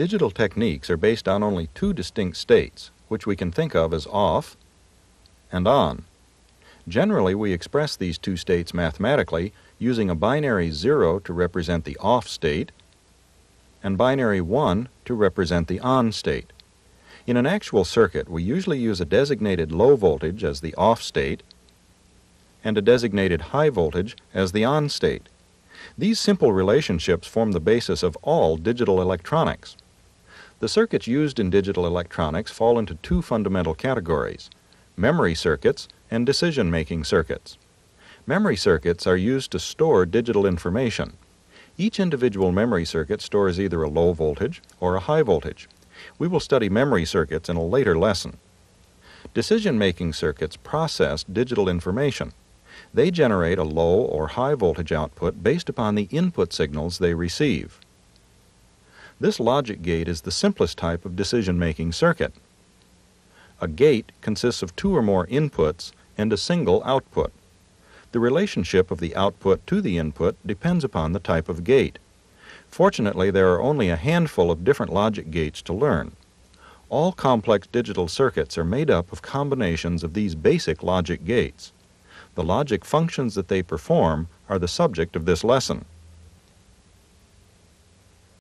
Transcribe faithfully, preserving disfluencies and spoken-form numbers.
Digital techniques are based on only two distinct states, which we can think of as off and on. Generally, we express these two states mathematically using a binary zero to represent the off state and binary one to represent the on state. In an actual circuit, we usually use a designated low voltage as the off state and a designated high voltage as the on state. These simple relationships form the basis of all digital electronics. The circuits used in digital electronics fall into two fundamental categories: memory circuits and decision-making circuits. Memory circuits are used to store digital information. Each individual memory circuit stores either a low voltage or a high voltage. We will study memory circuits in a later lesson. Decision-making circuits process digital information. They generate a low or high voltage output based upon the input signals they receive. This logic gate is the simplest type of decision-making circuit. A gate consists of two or more inputs and a single output. The relationship of the output to the input depends upon the type of gate. Fortunately, there are only a handful of different logic gates to learn. All complex digital circuits are made up of combinations of these basic logic gates. The logic functions that they perform are the subject of this lesson.